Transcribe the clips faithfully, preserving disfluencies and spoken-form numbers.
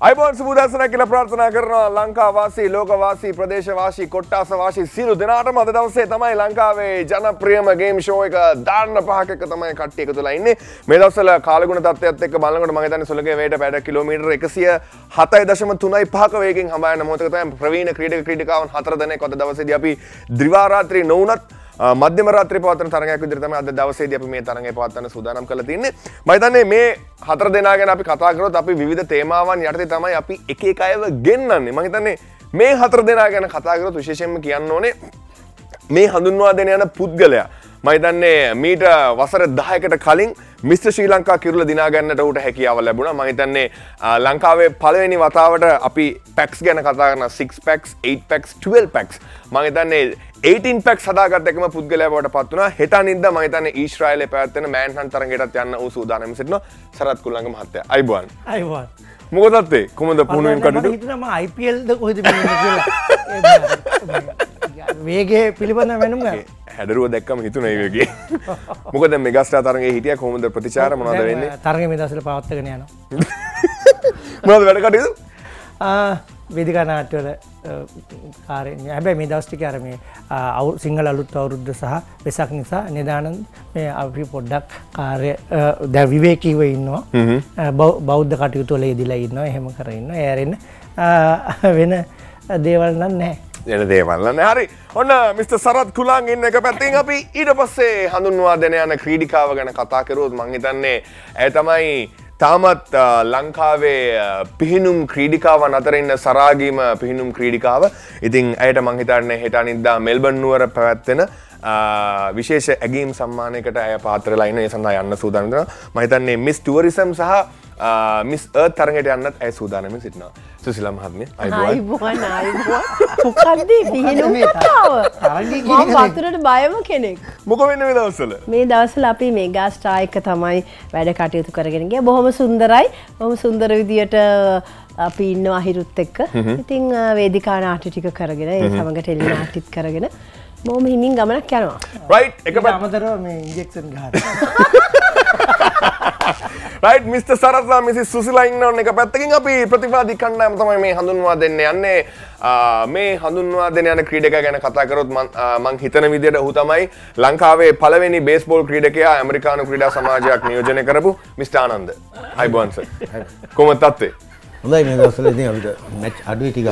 අයිබෝන් සුබදර්ශන කියලා ප්‍රාර්ථනා කරනවා ලංකා වාසී ලෝක වාසී ප්‍රදේශ වාසී කොට්ටාස වාසී සියලු දෙනාටම අද දවසේ තමයි ලංකාවේ ජනප්‍රියම ගේම් ෂෝ එක දාන්න පහක එක තමයි කට්ටිය එකතු වෙලා ඉන්නේ මේ දවස්වල කාලගුණ තත්ත්වයත් එක්ක බලනකොට මම හිතන්නේ සුලගේ වේට පැය කිලෝමීටර එකසිය හතයි දශම තුනයි පහක වේගෙන් හඹා යන මොහොතක තමයි ප්‍රවීණ ක්‍රීඩක ක්‍රීඩිකාවන් හතර දෙනෙක් අද දවසේදී අපි ද්විවා රාත්‍රී නොවුනත් මධ්‍යම රාත්‍රී පවත්වන තරගයක් විදිහට තමයි අද දවසේදී අපි මේ තරගය පවත්වන්න සූදානම් කරලා තින්නේ. මම හිතන්නේ මේ හතර දෙනා ගැන අපි කතා කරොත් අපි විවිධ තේමාවන් යටතේ තමයි අපි එක එක අයව ගෙන්නන්නේ. මම හිතන්නේ මේ හතර දෙනා ගැන කතා කරොත් විශේෂයෙන්ම කියන්න ඕනේ මේ හඳුන්වා දෙන යන පුද්ගලයා. මම හිතන්නේ මීට වසර දහයකට කලින් මිස්ටර් ශ්‍රී ලංකා කිරුළ දිනා ගන්නට උට හැකියාව ලැබුණා. මම හිතන්නේ ලංකාවේ පළවෙනි වතාවට අපි පැක්ස් ගැන කතා කරන six packs, eight packs, twelve packs. මම හිතන්නේ eighteen packs හදාගත්ත එකම පුද්ගලයා බවට පත් වුණා. හෙට අනිද්දා මම හිතන්නේ ඊශ්‍රායලයේ පැවැත්වෙන මෑන්හන් තරගයටත් යන්න ඌ සූදානම් සිටිනවා. සරත් කුල්ලංග මහත්තයා. අයිබෝන්. අයිබෝන්. මොකදත් ඒ කොහොමද පුහුණුවෙන් කටයුතු? මම හිතනවා මම I P L ද කොහෙද බලන්නේ කියලා. වේගයේ පිළිබඳව වෙනුම් ගන්න. හැඩරුව දැක්කම හිතුනේ ඒ වගේ. මොකද මෙගාස්ටාර් තරගයේ හිටියා කොහොමද ප්‍රතිචාර මොනවද වෙන්නේ? තරගය මේ දවස්වල පවත්වාගෙන යනවා. මොනවද වැඩ කටයුතු? ආ වේදිකා නාට්‍යවල කාර්ය. හැබැයි මේ දවස් ටිකේ අර මේ සිංහල අලුත් අවුරුද්ද සහ වෙසක් නිසා නිදානන්ද මේ අපි පොඩ්ඩක් කාර්ය දැන් විවේකීව ඉන්නවා. බෞද්ධ කටයුතු වල යෙදিলা ඉන්නවා. එහෙම කරගෙන ඉන්නවා. ඒ ඇරෙන්න වෙන දේවල් නම් නැහැ. එන දේවල් නෑ. හරි. ඔන්න මිස්ටර් සරත් කුලං ඉන්න එක පැත්තෙන් අපි ඊට පස්සේ හඳුන්වා දෙන යන ක්‍රීඩිකාව ගැන කතා කරුවොත් මං හිතන්නේ ඇය තමයි තාමත් ලංකාවේ පිහිනුම් ක්‍රීඩිකාවන් අතර ඉන්න සරාගීම පිහිනුම් ක්‍රීඩිකාව. ඉතින් ඇයට මං හිතන්නේ හෙට අනිද්දා මෙල්බන් නුවර පැවැත්වෙන විශේෂ ඇගීම් සම්මානයකට ඇය පාත්‍ර වෙලා ඉන්න. ඒ සඳහා යන්න සූදානම් වෙනවා. මම හිතන්නේ මිස් ටුවරිසම් සහ මිස් අර්ත් තරගයට යන්නත් ඇය සූදානම්ව සිටිනවා. සුසිලා මහත්මිය අයිබෝන්. අයිබෝන් අයිබෝන්. මොකක්ද පිහිනුම් කතාව? මම වතුරට බයම කෙනෙක්. මොකෝ වෙන්නේ මේ දවස්වල? මේ දවස්වල අපි මෙගා ස්ටාර් එක තමයි වැඩ කටයුතු කරගෙන ගියා. බොහොම සුන්දරයි. බොහොම සුන්දර විදියට අපි ඉන්නවා අහිරුත් එක්ක. ඉතින් වේදිකා නාට්‍ය ටික කරගෙන ඒ සමග ටෙලි නාට්‍යත් කරගෙන බොහොම හිමින් ගමනක් යනවා. රයිට් එක අමතරව මේ ඉන්ජෙක්ෂන් ගහනවා. රයිට් මිස්ටර් සරත්ලා මිසිස් සුසිලා ඉන්න ඕන එක පැත්තකින් අපි ප්‍රතිවාදී කණ්ඩායම තමයි මේ හඳුන්වා දෙන්න යන්නේ. මේ හඳුන්වා දෙන යන ක්‍රීඩකයා ගැන කතා කරොත් මං හිතන විදිහට ඔහු තමයි ලංකාවේ පළවෙනි බේස්බෝල් ක්‍රීඩකයා ඇමරිකානු ක්‍රීඩා සමාජයක් නියෝජනය කරපු මිස්ටර් ආනන්ද. අයිබෝන් සර්. කොහොමද තත්ත්වය? හොඳයි මේ දවස්වල ඉතින් අපිට මැච් අඩුයි ටිකක්.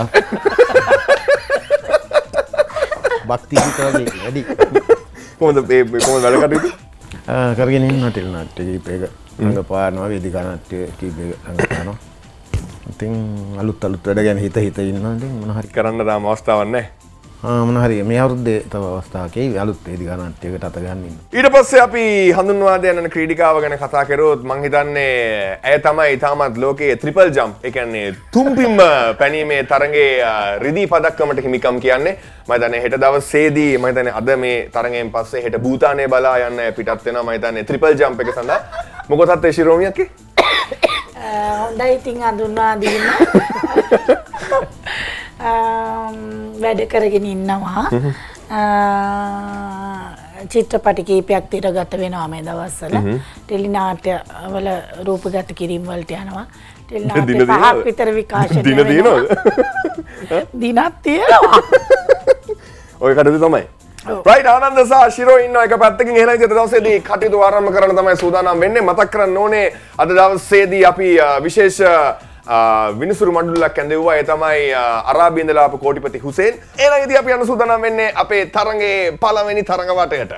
බක්ති හිතවගේ වැඩි. කොහොමද මේ කොහොමද වැඩ කටයුතු? කරගෙන ඉන්නවා ටෙලි නාට්‍ය කීපයක රඟපානවා වේදිකා නාට්‍ය කීපයක රඟපානවා. ඉතින් අලුත් අලුත් වැඩ ගැන හිත හිත ඉන්නවා. ඉතින් මොන හරි කරන්න තාම අවස්ථාවක් නැහැ. ආ මොන හරි මේ අවුරුද්දේ තව අවස්ථාවක් එයි අලුත් වේදිකා නාට්‍යයකට අත ගන්න ඉන්න. ඊට පස්සේ අපි හඳුන්වා දෙන ක්‍රීඩිකාව ගැන කතා කරොත් මං හිතන්නේ ඇය තමයි තාමත් ලෝකයේ ට්‍රිපල් ජම්ප් ඒ කියන්නේ තුම්පින්ම පැනීමේ තරඟේ රිදී පදක්කමට හිමිකම් කියන්නේ. මම හිතන්නේ හෙට දවසේදී මම හිතන්නේ අද මේ තරඟයෙන් පස්සේ හෙට භූතානයේ බලා යන්න පිටත් වෙනවා. මම හිතන්නේ ට්‍රිපල් ජම්ප් එක සඳහා මොකටද ඒ ශිරෝමියක්ගේ? හොඳයි ඉතින් හඳුන්වා දීම. වැඩ කරගෙන ඉන්නවා. චිත්‍රපට කීපයක් තිරගත වෙනවා මේ දවස්වල. ටෙලි නාට්‍ය වල රූපගත කිරීම වලට යනවා. ටෙලි නාට්‍ය පහක් විතර විකාශනය දින දිනවද? දිනක් තියෙනවා. ඔය කටයුතු තමයි. රයිට් ආනන්ද සහ ශිරෝ ඉන්න එක පැත්තකින් එහෙනම් ඉතින් දවසේදී කටයුතු ආරම්භ කරන්න තමයි සූදානම් වෙන්නේ. මතක් කරන්න ඕනේ අද දවසේදී අපි විශේෂ විනිසුරු මණ්ඩලයක් ඇඳෙව්වා. ඒ තමයි අරාබියේ ඉඳලා ආපු කෝටිපති හුසේන්. එහෙනම් ඉතින් අපි යන්න සූදානම් වෙන්නේ අපේ තරඟේ පළවෙනි තරඟ වටයට.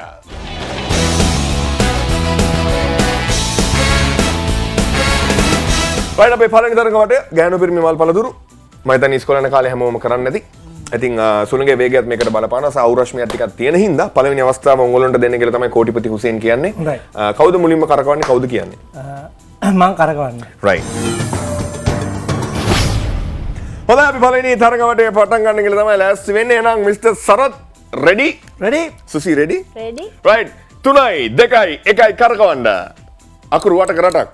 රයිට් අපේ පළවෙනි තරඟ වටය ගෑනු පිරිමි මල් පළතුරු. මම හිතන්නේ ඉස්කෝලේ යන කාලේ හැමෝම කරන්නේ නැති. ඉතින් සුළඟේ වේගයත් මේකට බලපානවා. සෞරශ්මියක් ටිකක් තියෙන හින්දා පළවෙනි අවස්ථාව උන්වලන්ට දෙන්න කියලා තමයි කෝටිපති හුසේන් කියන්නේ. කවුද මුලින්ම කරකවන්නේ? කවුද කියන්නේ? මම කරකවන්නේ. රයිට්. හොඳයි අපි පළවෙනි තරඟ වටේ පටන් ගන්න කියලා තමයි ලෑස්ති වෙන්නේ. එහෙනම් mister Sarath ready? Ready. Susi ready? Ready. Right. තුනයි දෙකයි එකයි කරකවන්න. අකුරු වටක රටක්.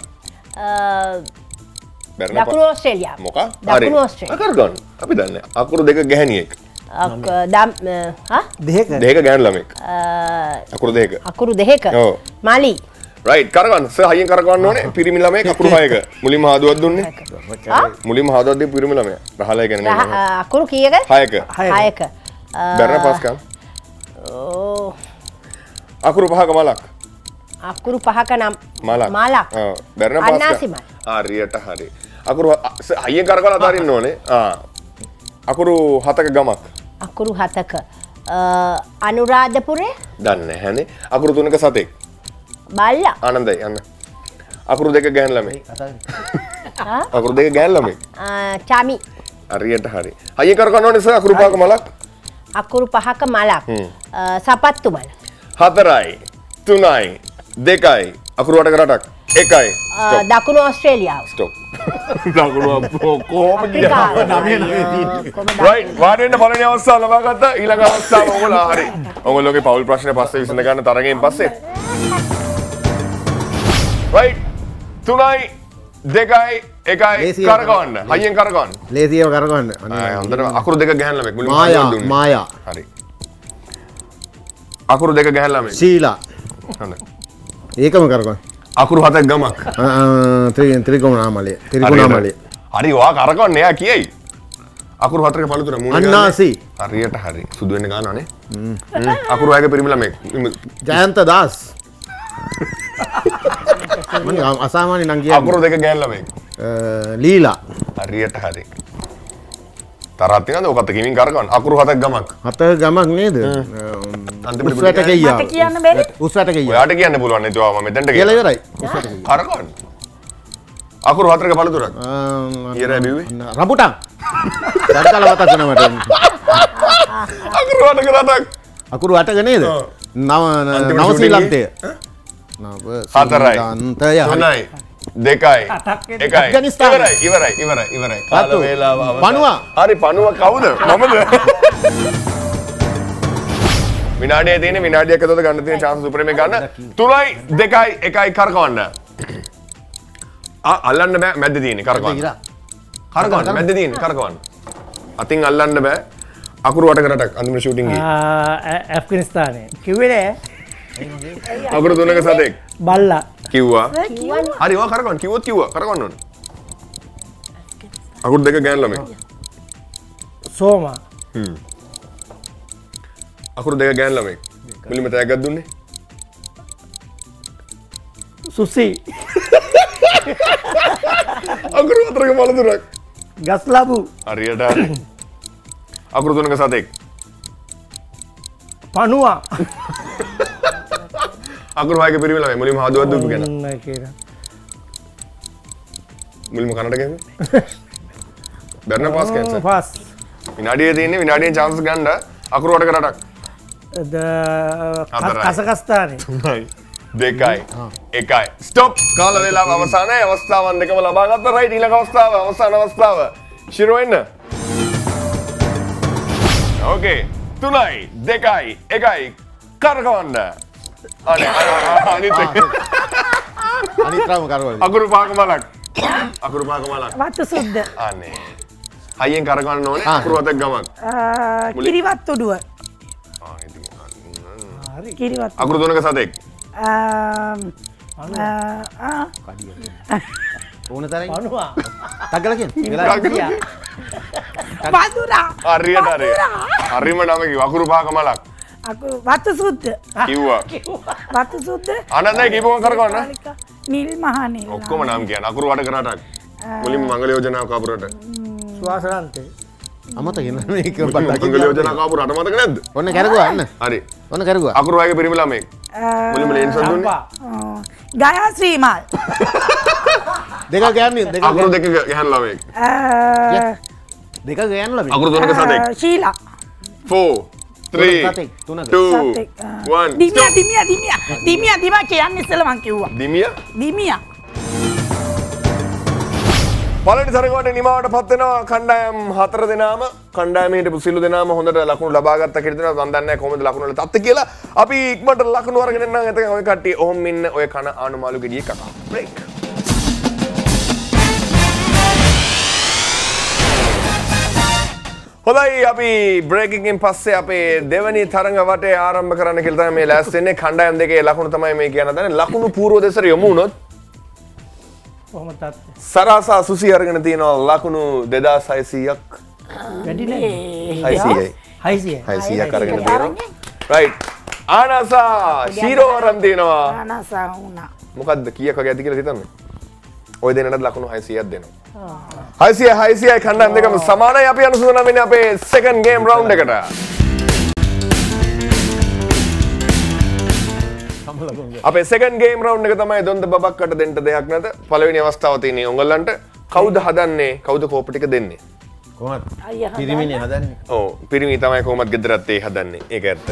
දකුණු ඕස්ට්‍රේලියාව. මොකක්? දකුණු ඕස්ට්‍රේලියාව. කරගන්න. අපි දන්නේ. අකුරු දෙක ගැහණියෙක්. දම් හා දෙක දෙක ගෑනු ළමෙක්. අකුරු දෙක. අකුරු දෙක. ඔව්. මලි. රයිට් කරගන්න සර් හයියෙන් කරගන්න ඕනේ පිරිමි ළමයෙක් අකුරු හයක මුලින්ම හදුවක් දුන්නේ මුලින්ම හදුවක් දී පිරිමි ළමයා රහලයි කියන්නේ අකුරු කීයක හයක හයක බැරන පාස්කම් ඕ අකුරු පහක මලක් අකුරු පහක නම් මලක් මලක් ආ බැරන අන්නාසි පාස්කම් මල් හරියට හරි අකුරු හයියෙන් කරගන්න අතාරින්න ඕනේ ආ අකුරු හතක ගමක් අකුරු හතක අනුරාධපුරේ දන්නේ නැහනේ අකුරු තුනක සතෙක් බල්ලා ආනන්දයි යන්න අකුරු දෙක ගෑන් ළමයි අකුරු දෙක ගෑන් ළමයි චමි හරියට හරි හයියෙන් කරගන්න ඕනේ සර් අකුරු පහක මලක් අකුරු පහක මලක් සපත්තු මල හතරයි තුනයි දෙකයි අකුරු අටක රටක් එකයි දකුණු ඕස්ට්‍රේලියාව ස්ටොප් දකුණු කොහොම ගියා රයිට් වාඩිවෙන්න පළවෙනි අවස්ථාව ලබා ගත්තා ඊළඟ අවස්ථාව ඔයගොල්ලෝ හරි ඔයගොල්ලෝගේ පෞල් ප්‍රශ්නේ පස්සේ විසඳ ගන්න තරගෙන් පස්සේ රයිට් තුනයි දෙකයි එකයි කරගන්න හයියෙන් කරගන්න ලේසියව කරගන්න හොඳට අකුරු දෙක ගහන්න ළමෙක් මුලින්ම මායා මායා හරි අකුරු දෙක ගහන්න ළමෙක් ශීලා හොඳයි ඒකම කරගන්න අකුරු හතක් ගමක් ත්‍රිකෝණාමලය ත්‍රිකෝණාමලය හරි ඔයා කරගන්න එයා කියයි අකුරු හතරක පළතුර මූණ අන්නාසි හරියට හරි සුදු වෙන්න ගන්නවනේ අකුරු හයක පිරිමි ළමෙක් ජයන්ත දාස් මම අසාමාන්‍ය නම් කියන්නේ අකුරු දෙක ගෑන් ළමෙක් ලීලා හරියට හරි තරහක් තියෙනවද ඔකත් කිමින් කරගන්න අකුරු හතක් ගමක් හත ගමක් නේද අන්තිමට උස්වැට ගියා මට කියන්න බැරි උස්වැට ගියා ඔයාට කියන්න පුළුවන් නේද ඔයා මම මෙතනට කියලා ගියා ඉවරයි උස්වැට ගියා කරගන්න අකුරු හතරක පළතුරක් ඊයරෑ බිව්වේ රඹුටන් දැක්කල මතක් වෙනවා මට අකුරු හතක රටක් අකුරු අටක නේද නව නව ශ්‍රී ලංකය නව හතරයි අන්තය තුනයි දෙකයි එකයි අෆ්ගනිස්තාන. ඉවරයි ඉවරයි ඉවරයි ඉවරයි කාල රතු. වේලාව අවසන්. පණුවා. හරි පණුව කවුද මමද විනාඩියේ තියෙන විනාඩියක් ඇතුළත ගන්න තියෙන chance සුප්‍රීම එක ගන්න තුනයි දෙකයි එකයි කරකවන්න ආ අල්ලන්න බෑ මැද්ද තියෙන්නේ කරකවන්න කරකවන්න මැද්ද තියෙන්නේ කරකවන්න අතින් අල්ලන්න බෑ අකුරු වටක රටක් අන්තිම ෂූටින් ගියේ ඇෆ්ගනිස්තානයේ කිව්වේ නෑ අකුරු තුනක සතෙක් බල්ලා කිව්වා හරි ඔයා කරකවන්න කිව්වොත් කිව්වා කරකවන්න ඕනේ අකුරු දෙක ගෑන් ළමයි සෝමා හ්ම් අකුරු දෙක ගෑන් ළමයි මුලින්ම තෑග්ගක් දුන්නේ සුසි අකුරු හතරක පළතුරක් ගස් ලැබු හරියට හරි අකුරු තුනක සතෙක් පණුවා අකුරු හයක පිරිමි ළමයි මුලින්ම හදුවක් දුන්නු කෙනා ඔන්න කියලා මුලින්ම කනට ගැහුවේ බර්න පාස් කැන්සර් පාස් විනාඩියේ තියෙන්නේ විනාඩියෙන් chance ගන්න අකුරු වටක රටක් ද හතරයි. කසකස්ථානේ තුනයි දෙකයි එකයි ස්ටොප් කාල වේලාව අවසానයි අවස්ථාවන් දෙකම ලබා ගත්තා රයිට් ඊළඟ අවස්ථාව අවසාන අවස්ථාව ශිරෝ එන්න ඕකේ තුනයි දෙකයි එකයි කරකවන්න අනේ අනිත් එක අනිත්‍රාම කරවල අකුරු පහක මලක් අකුරු පහක මලක් වත්තු සුද්ද අනේ හයියෙන් කරගන්න ඕනේ අකුරු හතක් ගමක් කිරිවත් උඩුව ආ, ඉතින්, හරි කිරිවත් අකුරු තුනක සතෙක් ඕන තරම් පණුවා තගල කියන්නේ වෙලා වදුරා හරියට හරි හරිම නම කිව්වා අකුරු පහක මලක් වත්තු සුද්ද කිව්වා වත්තු සුද්ද ආනන්දයි කිව්වම කරගන්න නිල් මහා නිල් ඔක්කොම නම් කියන අකුරු වඩ කරටක් මුලින්ම මංගල යෝජනාව කපුරට ස්වාසනන්තේ අමතක ඉන්න මේක මංගල යෝජනාව කපුර අට මතක නැද්ද ඔන්න කරුවා අන්න හරි ඔන්න කරුවා අකුරු වගේ පිරිමි ළමෙක් මුලින්ම ලේන්සන් දුන්නේ සම්පා ගයා ශ්‍රීමල් දෙක ගෑන්නේ දෙක අකුරු දෙක ගහන ළමෙක් දෙක ගෑන්න ලබි අකුරු තුනක සතෙක් ශීලා four three සතෙක්, තුනක. two සතෙක්, ආ. one දිමියා දිමියා දිමියා දිමියා දිමියා කියන්නේ ඉස්සෙල්ලා මං කිව්වා දිමිය දිමියා පළවෙනි තරගයට නිමාවට පත් වෙනවා කණ්ඩායම් හතර දෙනාම කණ්ඩායමේ හිටපු සිළු දෙනාම හොඳට ලකුණු ලබා ගත්තා කියලා දෙනවා මම දන්නේ නැහැ කොහොමද ලකුණු වල තත්ත්වය කියලා අපි ඉක්මනට ලකුණු අරගෙන එන්නම් එතකන් ඔය කට්ටිය ඔහොම ඉන්න ඔය කන ආනුමාලු ගෙඩිය කකා බ්‍රේක් හොඳයි හොඳයි අපි බ්‍රේකින් එකෙන් පස්සේ අපේ දෙවැනි තරඟ වටේ ආරම්භ කරන්න කියලා තමයි මේ ලෑස්ති වෙන්නේ. කණ්ඩායම් දෙකේ ලකුණු තමයි මේ කියන්න හදන්නේ. ලකුණු පූර්ව දෙසට යමු වුණොත් කොහොමද තාත්තේ? සරසා සුසි අරගෙන තියෙනවා ලකුණු දෙදාස් හයසීයක්. වැඩි නෑ. හයසීයයි. හයසීයයි. හයසීයක් අරගෙන තියෙනවා. රයිට්. ආනසා ශීරෝ අරන් තියෙනවා. ආනසා වුණා. මොකද්ද කීයක් වගේ ඇති කියලා හිතන්නේ? ඔය දෙන්නට ලකුණු හයසීයක් දෙනවා. හයසීය හයසීයයි කණ්ඩායම් දෙකම සමානයි. අපි යන සූදානම් වෙන්නේ අපේ සෙකන්ඩ් ගේම් රවුන්ඩ් එකට. අපේ සෙකන්ඩ් ගේම් රවුන්ඩ් එක තමයි දොන්ද බබක්කට දෙන්න දෙයක් නැත. පළවෙනි අවස්ථාව තියෙන්නේ උංගලන්ට. කවුද හදන්නේ? කවුද කෝප ටික දෙන්නේ? කොහොමද? අයියා පිරිමිනේ හදන්නේ. ඔව් පිරිමි තමයි කොහොමද ගෙදරත් ඒ හදන්නේ. ඒක ඇත්ත.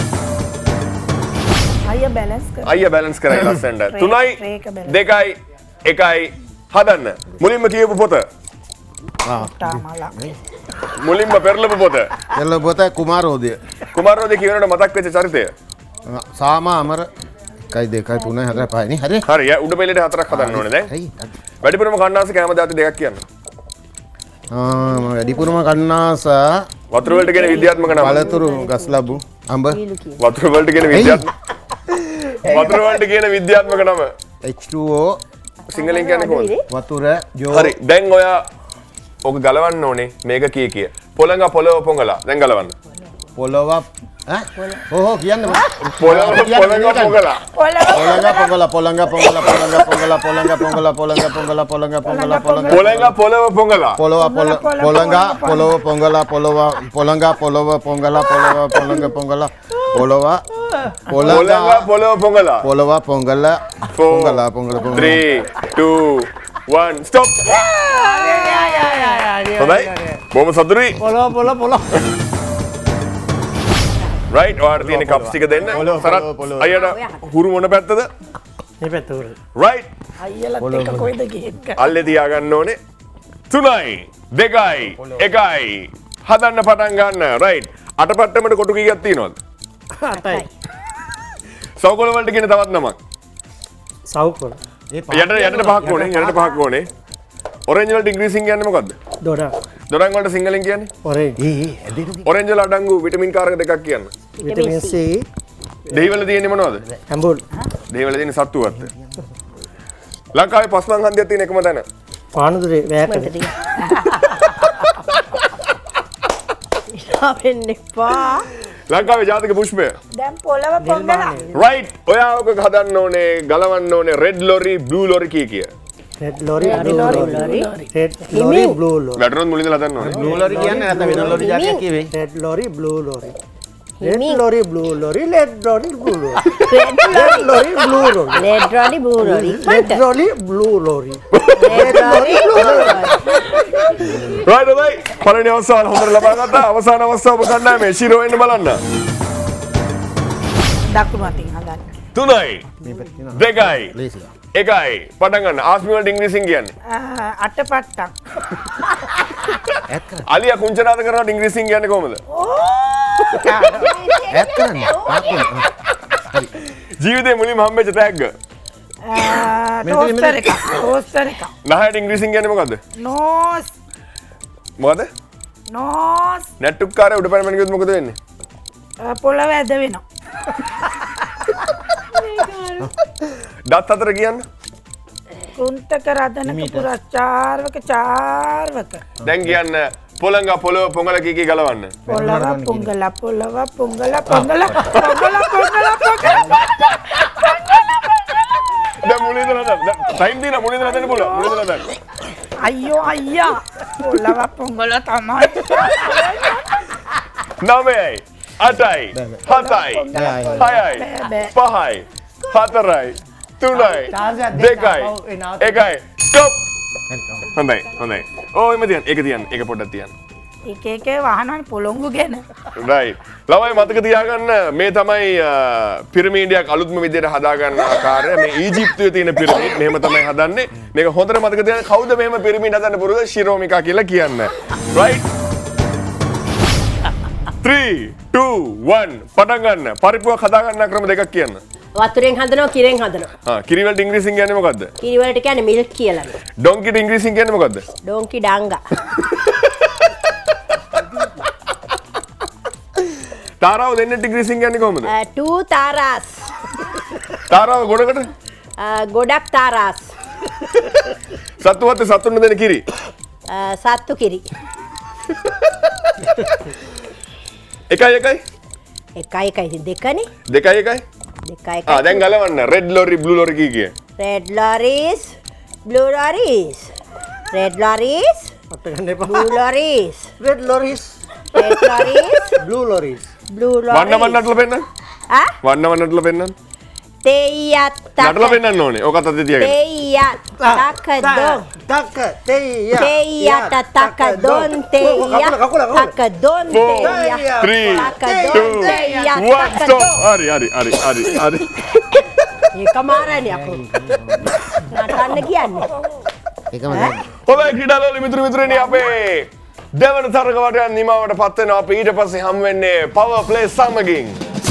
අයියා බැලන්ස් කර. අයියා බැලන්ස් කරයි ලස්සනට. තුනයි දෙකයි එකයි හදන්න. මුලින්ම කියපු පොත. තාමලා. මුලින්ම පෙරලපු පොත. එල්ල පොත කුමාරෝදය. කුමාරෝදය කියනකොට මතක් වෙච්ච චරිතය. සාමා අමර එකයි දෙකයි තුනයි හතරයි පහයි නේ හරි. හරි. යා උඩ පෙළේට හතරක් හදන්න ඕනේ දැන්. හරි. වැඩිපුරම කන්නාස කැම දාති දෙකක් කියන්න. ආ මම වැඩිපුරම කන්නාස වතුර වලට කියන විද්‍යාත්මක නම. පළතුරු ගස් ලැබු අඹ වතුර වලට කියන විද්‍යාත්මක වතුර වලට කියන විද්‍යාත්මක නම. H two O සිංහලෙන් කියන්නේ කොහොමද? වතුර ජෝ. හරි. දැන් ඔයා ඔක ගලවන්න ඕනේ මේක කී කිය. පොළඟ පොළව පොඟලා. දැන් ගලවන්න. පොළව ඈ ඕහෝ කියන්න බෑ. පොළඟ පොළඟ පොඟලා. පොළඟ පොඟලා පොළඟ පොඟලා පොළඟ පොඟලා පොළඟ පොඟලා පොළඟ පොඟලා පොළඟ පොඟලා පොළඟ පොළඟ පොළව පොඟලා. පොළව පොළඟ පොළව පොඟලා පොළව පොළඟ පොළව පොඟලා පොළව පොළඟ පොඟලා පොළව පොළඟ පොළව පොඟලා. පොළව පොඟලා පොඟලා පොඟලා three two one stop. හොඳයි. බොහොම සතුටුයි. පොළොව පොළොව පොළොව. රයිට් ඔයාලට තියෙන කප්ස් ටික දෙන්න. සරත් අයියට හුරු මොන පැත්තද? මේ පැත්ත උර. රයිට්. අයියලත් එක කොයිද ගිහින් අල්ලේ තියාගන්න ඕනේ. තුනයි දෙකයි එකයි හදන්න පටන් ගන්න. රයිට්. අටපට්ටමට කොටු කීයක් තියෙනවද? අටයි. සවකොළ වලට කියන තවත් නමක්. සවකොළ. යට යටට පහක් ඕනේ. යටට පහක් ඕනේ. ඔරෙන්ජ් වලට ඉංග්‍රීසියෙන් කියන්නේ මොකද්ද? දොඩම්. දොඩම් වලට සිංහලෙන් කියන්නේ? ඔරෙන්ජ්. ඔරෙන්ජ් වල අඩංගු විටමින් කාරක දෙකක් කියන්න. Vitamin C. දෙහි වල තියෙන්නේ මොනවද? ඇඹුල්. දෙහි වල තියෙන්නේ සත්තු වර්ග. ලංකාවේ පස්මන් හන්දියක් තියෙන එකම තැන. පානදුරේ වැයකට. වෙන්න එපා. ලංකාවේ ජාතික පුෂ්පය. දැන් පොළව පොඟලා. රයිට්. ඔයා ඔක හදන්න ඕනේ, ගලවන්න ඕනේ රෙඩ් ලොරි, බ්ලූ ලොරි කී කිය. Red lorry, blue lorry. Red lorry, blue lorry. වැටරොත් මුලින්ද හදන්න ඕනේ. බ්ලූ ලොරි කියන්නේ නැත්නම් වෙන ලොරි જાතියක් කිව්වේ. Red lorry, blue lorry. Red lorry, blue lorry, red lorry, blue lorry. Red red lorry, blue lorry. Red රොඩි බ්ලූ රොඩි. Red lorry, blue lorry. Red රොඩි බ්ලූ රොඩි. රයිට් ඔබයි. පළවෙනි අවස්ථාව හොඳට ලබා ගත්තා. අවසාන අවස්ථාව ඔබ ගන්නා මේ ශිරෝ එන්න බලන්න. දකුණු අතින් හදන්න. තුනයි දෙකයි ලේසිලා. එකයි පටන් ගන්න. ආස්මි වලට ඉංග්‍රීසියෙන් කියන්නේ. අටපට්ටම්. අලියා කුංචනාද කරනකොට ඉංග්‍රීසියෙන් කියන්නේ කොහමද? ඇත් කරන්නේ. පාපුන. හරි. ජීවිතේ මුලින්ම හම්බෙච්ච තෑග්ග. ටෝස්ටර් එක. ටෝස්ටර් එක. නහයට ඉංග්‍රීසියෙන් කියන්නේ මොකද්ද? නෝස්. මොකද? නෝස්. නැට්ටුක්කාරය උඩ පැනමන කිව්වොත් මොකද වෙන්නේ? පොළව ඇද වෙනවා. දත් අතර කියන්න. කුන්තක රදනක පුරස්චාර්වක චාර්වක. දැන් කියන්න පොළඟ පොළව පොඟල කී කී ගලවන්න. පොළව පොංගල පොළව පොංගල පොංගල පොංගල පොංගල පොංගල. දැන් මුලින්ද හදන්න. ටයිම් දිනා මුලින්ද හදන්න පුළුවන්. මුලින්ද හදන්න. අයියෝ අයියා. පොළව පොංගල තමයි. නවයයි අටයි හතයි හයයි පහයි හතරයි තුනයි දෙකයි එකයි ස්ටොප්. හොඳයි හොඳයි. ඕ එම තියන්න. ඒක තියන්න. ඒක පොඩ්ඩක් තියන්න. එක එක වහනන් පොළොංගු ගැන. රයිට්. ළමයි මතක තියාගන්න මේ තමයි පිරමීඩයක් අලුත්ම විදිහට හදාගන්න ආකාරය. මේ ඊජිප්තුවේ තියෙන පිරමීඩ් මෙහෙම තමයි හදන්නේ. මේක හොඳට මතක තියාගන්න. කවුද මෙහෙම පිරමීඩ් හදන්න පුරුදු? ශිරෝමිකා කියලා කියන්න. රයිට්. three two one පටන් ගන්න. පරිප්පුවක් හදාගන්න ක්‍රම දෙකක් කියන්න. වතුරෙන් හදනවා කිරෙන් හදනවා. ආ කිරි වලට ඉංග්‍රීසියෙන් කියන්නේ මොකද්ද? කිරි වලට කියන්නේ මිල්ක් කියලා. ඩොන්කිට ඉංග්‍රීසියෙන් කියන්නේ මොකද්ද? ඩොන්කි ඩංගා. තාරාව දෙන්න ටිග්‍රීසින් කියන්නේ කොහොමද? two taras. තාරාව ගොඩකට? ගොඩක් taras. සත්තුවත් සත්තුන්න දෙන කිරි. සත්තු කිරි. එකයි එකයි. එකයි එකයි ඉතින් දෙකනේ. දෙකයි එකයි. දෙකයි එකයි. ආ දැන් ගලවන්න. red lorry blue lorry කී කිය. red lorries, blue lorries. red lorries, blue lorries. Red lorries, red lorries, blue lorries. blue lorries. වන්න වන්නටලා පෙන්නන්න. ආ? වන්න වන්නටලා පෙන්නන්න. තෙයත් නටලා පෙන්නන්න ඕනේ. ඕක අතේ තියාගෙන. තෙයත් තකදොන්. Tak, teya. තෙයට තකදොන් තෙය. තකදොන් තෙය. three, තකදොන් two, තෙය. one, stop. හරි හරි හරි හරි හරි. ඒක මාරන්නේ අපෝ. නටන්න කියන්නේ. ඒකම දැන්. හොඳයි ක්‍රීඩාලෝලි මිතුරු මිතුරනි අපේ දෙවන තරග වටයක් නිමාවට පත් වෙනවා. අපි ඊට පස්සේ හම් වෙන්නේ පවර් ප්ලේ සමගින්.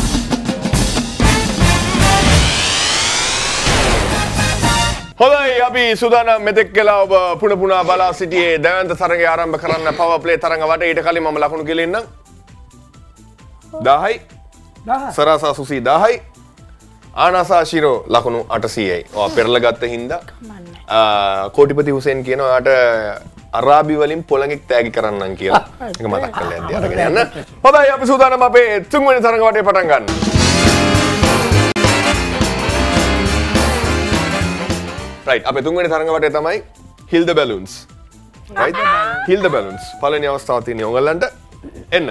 හොඳයි අපි සූදානම් මෙතෙක් කියලා ඔබ පුන පුනා බලා සිටියේ දෙවන තරගය ආරම්භ කරන්න පවර් ප්ලේ තරඟ වට. ඊට කලින් මම ලකුණු කියලා ඉන්නම්. දහයි. සරසා සුසී දහයි. ආනාසා ශිරෝ ලකුණු අටසීයයි. ඔය පෙරලා ගත්ත හින්දා කෝටිපති හුසේන් කියනවා යාට අරාබි වලින් පොළඟෙක් තෑගි කරන්නම් කියලා. ඒක මතක් කරලා යද්දී අරගෙන යන්න. හොඳයි අපි සූදානම් අපේ තුන්වෙනි තරඟ වටේ පටන් ගන්න. right අපේ තුන්වෙනි තරඟ වටේ තමයි hill the balloons. right hill the balloons. පළවෙනි අවස්ථාව තියෙන්නේ ඔයගලන්ට. එන්න.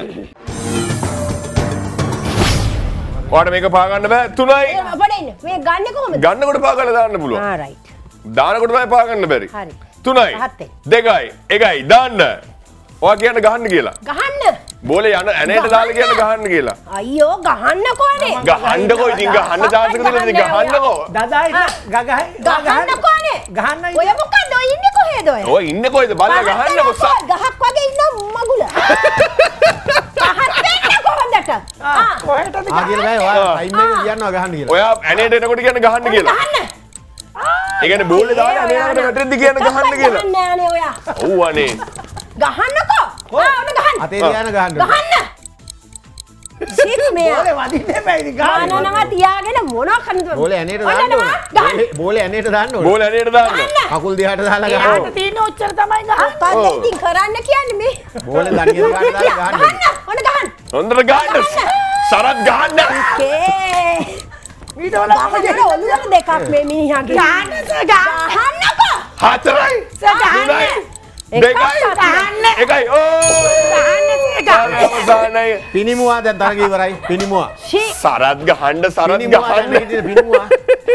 ඔයාලට මේක පා ගන්න බෑ. තුනයි. අපඩ ඉන්න. මේ ගන්න කොහොමද? ගන්නකොට පා ගන්න දාන්න පුළුවන්. ආ රයිට්. දානකොට තමයි පා ගන්න බැරි. හරි. තුනයි. පහත්. දෙකයි. එකයි. දාන්න. ඔයා කියන්න ගහන්න කියලා. ගහන්න. බෝලේ යන ඇනේට දාලා කියන්න ගහන්න කියලා. අයියෝ ගහන්නකෝනේ. ගහන්නකෝ ඉතින් ගහන්න chance එක දෙන්න ඉතින් ගහන්නකෝ. Dadai, gagahai, ගහන්නකෝනේ. ගහන්නයි. ඔය මොකද ඔය ඉන්නේ කොහෙද ඔය? ඔය ඉන්නේ කොහෙද? බලලා ගහන්නකෝ. ගහක් වගේ ඉන්න මගුල. පහත් වෙන්න කොහොමදට? ආ කොහෙටද ආ කියලා බෑ ඔයා ටයිම් එක කියනවා ගහන්න කියලා. ඔයා ඇනේට එනකොට කියන්න ගහන්න කියලා. ගහන්න. ඒ කියන්නේ බෝලේ දාලා ඇනේට වැටෙද්දි කියන්න ගහන්න කියලා. ගහන්නේ නෑනේ ඔයා. ඔව් අනේ. ගහන්නකෝ. ආ ඔන්න ගහන්න. අතේ තියාන ගහන්න. ගහන්න. සිත් මෙයා. බෝලේ වදින්න එපා ඉතින් ගහන්න. ගානනවා තියාගෙන මොනවා කරනද? බෝලේ ඇනේට දාන්න ඕනේ. බෝලේ බෝලේ ඇනේට දාන්න ඕනේ. බෝලේ ඇනේට දාන්න. කකුල් දිහාට දාලා ගහන්න. යාට තියෙන ඔච්චර තමයි ගහන්නේ. අප්පා ඉතින් කරන්න කියන්නේ මේ. බෝලේ දණිය දිහාට දාලා ගහන්න. ගහන්න. ඔන්න ගහන්න. හොඳට ගහන්න. සරත් ගහන්න. කේ. ඊට වඩා ගහන්න ඔළුවට දෙකක් මේ මිනිහාගේ. ගහන්න සර් ගහන්න. ගහන්නකෝ. හතරයි. සර් ගහන්න. දෙකයි. ගහන්න. එකයි. ඕ. ගහන්න සර් ගහන්න. අවසානයි. පිනිමුවා දැන් තරග ඉවරයි. පිනිමුවා. ෂී. සරත් ගහන්න සරත් පිනිමුවා දැන් ගහන්න. හිටින පිනිමුවා.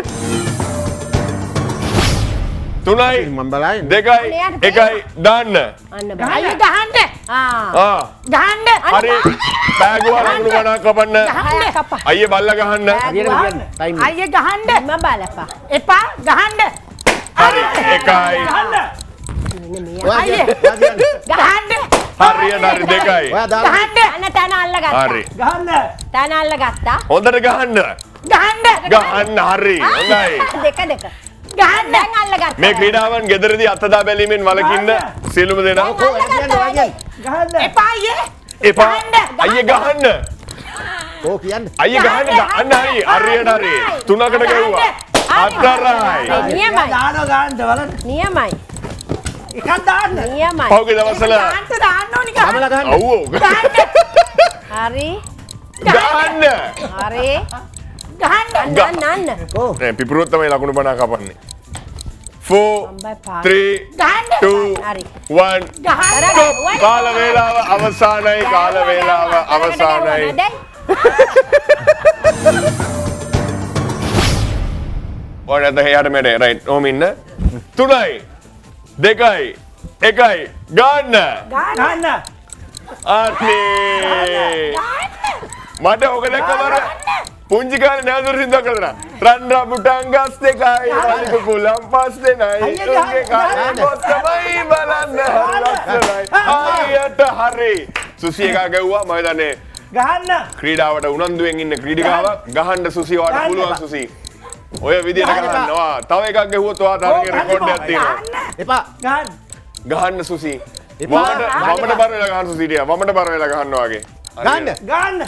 තුනයි. මම බලයි. දෙකයි. එකයි. දාන්න. අන්න බෑ. අයිය ගහන්න. ආ. ආ. ගහන්න. හරි. බෑගුවා ලකුණු ගණන් කපන්න. හය කපා. අයියේ බල්ලා ගහන්න. හරියට කියන්න. ටයිම් එක. අයිය ගහන්න. මම බලපා. එපා ගහන්න. හරි. එකයි. ඔයා අයියේ. කියන්න. ඔයා කියන්න. ගහන්න. හරියට හරි දෙකයි. ඔයා දාලා ගහන්න. අන්න තන අල්ලගත්තා. හරි. ගහන්න. තන අල්ලගත්තා. හොඳට ගහන්න. ගහන්න. ගහන්න හරි. හොඳයි. දෙක දෙක. ගහන්න. දැන් අල්ලගත්තා. මේ ක්‍රීඩාවන් ගෙදරදී අත්දා බැලීමෙන් වළකින්න සියලුම දෙනා ඔයා කියන්න ඔයා කියන්න. ගහන්න. එපා අයියේ. එපා. අයියේ ගහන්න. ඕ කියන්න. අයියේ ගහන්න ගහන්න හරි. හරියට හරි. තුනකට ගැව්වා. හතරයි. නියමයි. දානවා ගහන්න බලන්න. නියමයි. එකක් දාන්න. නියමයි. පහුගිය දවස්වල ගහන්න දාන්න ඕනි ගහන්න. කමලා ගහන්න. ඔව් ඔව්. හරි. ගහන්න. හරි. ගහන්න. නන්න නන්න. ඕ. නෑ පිපුරුවත් තමයි ලකුණු බණා කපන්නේ. four three two හරි. one ගහන්න. stop. කාල වේලාව අවසానයි. කාල වේලාව අවසానයි. ඔන්න දැන් මෙඩේ රයිට් ඕම ඉන්න. තුනයි දෙකයි එකයි ගන්න. ගහන්න. අනේ මට ඕක දැක්කම පුංචි කාලේ නෑදොර සින්දුවක් කරලා රන් රඹුටන් ගස් දෙකයි වලික කුලම් පස් දෙනයි ඔගේ කාලේ මොත්තමයි බලන්න හරි ලස්සනයි හරියට හරි සුසි එකා ගැව්වා මම දන්නේ ගහන්න. ක්‍රීඩාවට උනන්දුවෙන් ඉන්න ක්‍රීඩිකාවක් ගහන්න සුසි වාට පුළුවන් සුසි ඔය විදියට ගහනවා තව එකක් ගැහුවොත් ඔයා තරගේ රෙකෝඩ් එකක් තියෙනවා එපා. ගහන්න. ගහන්න සුසි එපා. වමට වමට බර වෙලා ගහන්න සුසිටියා වමට බර වෙලා ගහනවා වගේ ගන්න ගන්න